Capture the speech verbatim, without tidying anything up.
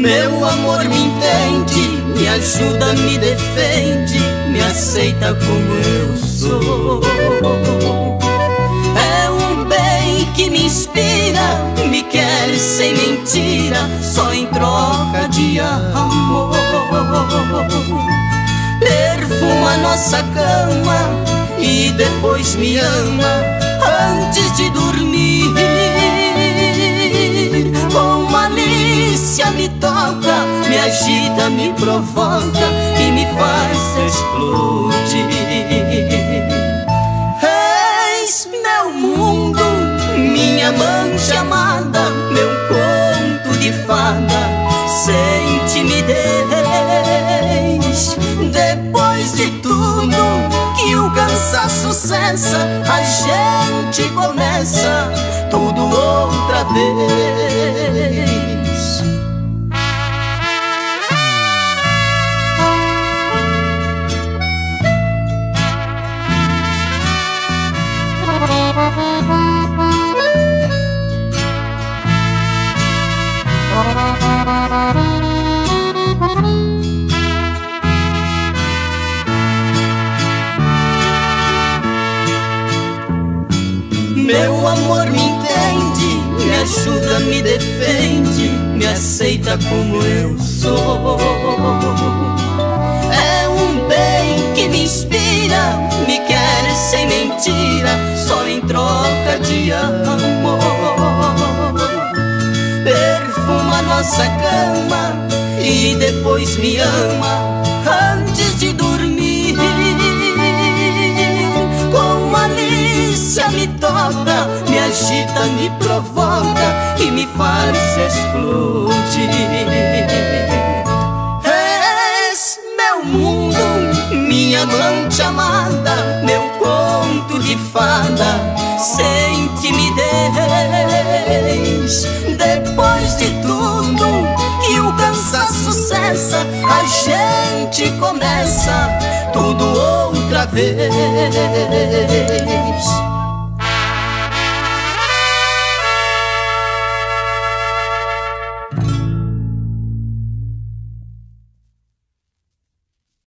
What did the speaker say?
Meu amor me entende, me ajuda, me defende, me aceita como eu sou. É um bem que me inspira, me quer sem mentira, só em troca de amor. Perfuma nossa cama e depois me ama antes de dormir. Com malícia me toca, me agita, me provoca e me faz explodir. Eis meu mundo, minha amante amada, meu conto de fada, sem timidez. Depois de tudo que o cansaço cessa, a gente começa tudo outra vez. Meu amor me entende, me ajuda, me defende, me aceita como eu sou. É um bem que me inspira, me quer sem mentira, só em troca de amor. Perfuma nossa cama e depois me ama antes de dormir. Com malícia me toca, me agita, me provoca e me faz explodir. És meu mundo, minha amante amada, meu conto de fada, sem timidez. Depois de tudo que o cansaço cessa, a gente começa tudo outra vez.